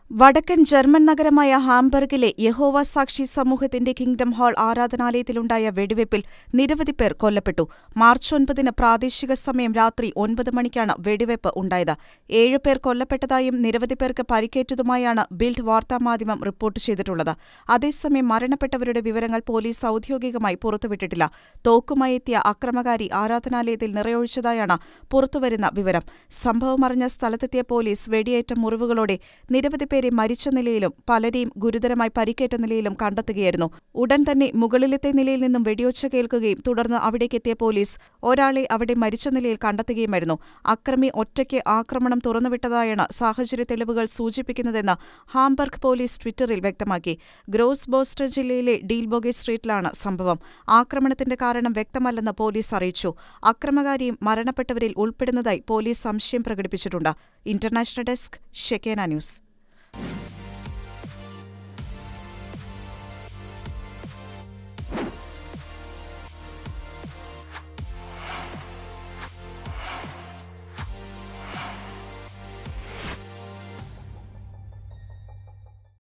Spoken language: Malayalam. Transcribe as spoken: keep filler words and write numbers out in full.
വടക്കൻ ജർമ്മൻ നഗരമായ ഹാംബർഗിലെ യഹോവ സാക്ഷി സമൂഹത്തിന്റെ കിങ്ഡം ഹാൾ ആരാധനാലയത്തിലുണ്ടായ വെടിവയ്പിൽ നിരവധി പേർ കൊല്ലപ്പെട്ടു. മാർച്ച് ഒൻപതിന് പ്രാദേശിക സമയം രാത്രി ഒൻപത് മണിക്കാണ് വെടിവയ്പ് ഉണ്ടായത്. ഏഴ് പേർ കൊല്ലപ്പെട്ടതായും നിരവധി പേർക്ക് പരിക്കേറ്റതുമായാണ് ബിൽഡ് വാർത്താമാധ്യമം റിപ്പോർട്ട് ചെയ്തിട്ടുള്ളത്. അതേസമയം മരണപ്പെട്ടവരുടെ വിവരങ്ങൾ പോലീസ് ഔദ്യോഗികമായി പുറത്തുവിട്ടിട്ടില്ല. തോക്കുമായി എത്തിയ അക്രമകാരി ആരാധനാലയത്തിൽ നിറയൊഴിച്ചതായാണ് പുറത്തുവരുന്ന വിവരം. സംഭവമറിഞ്ഞ സ്ഥലത്തെത്തിയ പോലീസ് വെടിയേറ്റ മുറിവുകളോടെ നിരവധി പേരെ മരിച്ച നിലയിലും പലരെയും ഗുരുതരമായി പരിക്കേറ്റ നിലയിലും കണ്ടെത്തുകയായിരുന്നു. ഉടൻ തന്നെ മുകളിലത്തെ നിലയിൽ നിന്നും വെടിയൊച്ച കേൾക്കുകയും തുടർന്ന് അവിടേക്കെത്തിയ പോലീസ് ഒരാളെ അവിടെ മരിച്ച നിലയിൽ കണ്ടെത്തുകയുമായിരുന്നു. അക്രമി ഒറ്റയ്ക്ക് ആക്രമണം തുറന്നുവിട്ടതായാണ് സാഹചര്യ തെളിവുകൾ സൂചിപ്പിക്കുന്നതെന്ന് ഹാംബർഗ് പോലീസ് ട്വിറ്ററിൽ വ്യക്തമാക്കി. ഗ്രോസ് ബോസ്റ്റർ ജില്ലയിലെ ഡീൽബോഗെ സ്ട്രീറ്റിലാണ് സംഭവം. ആക്രമണത്തിന്റെ കാരണം വ്യക്തമല്ലെന്ന് പോലീസ് അറിയിച്ചു. അക്രമകാരിയും മരണപ്പെട്ടവരിൽ ഉൾപ്പെടുന്നതായി പോലീസ് സംശയം പ്രകടിപ്പിച്ചിട്ടുണ്ട്. International desk, Shekinah news.